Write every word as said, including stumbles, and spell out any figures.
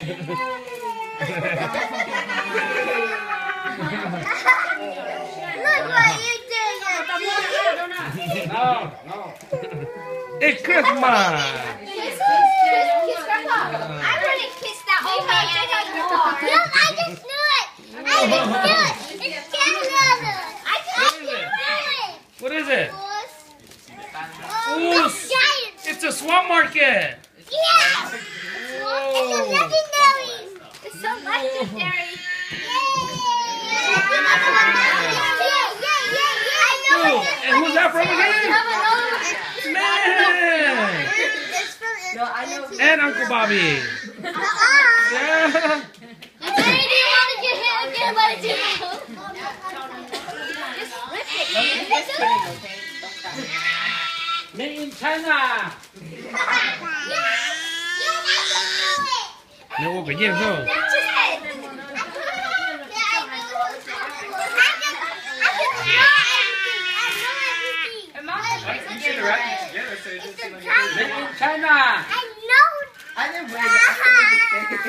what you did. No, no. It's Christmas. Kiss Grandpa. I want to kiss that old man anymore. No, I just knew it. I just knew it. It's Canada. I just knew it. What is it? Oh, Ooh, it's giant. it's a swamp market. Yeah. Whoa. It's a legendary. It's so legendary. Ooh, and who's that from again? Man. No, I know. And Uncle Bobby. Yeah. Daddy, do you want to get hit again by the two? Just rip it. Just kidding, okay? Made in China. No, cái gì không? Made in China. I know. I didn't wait.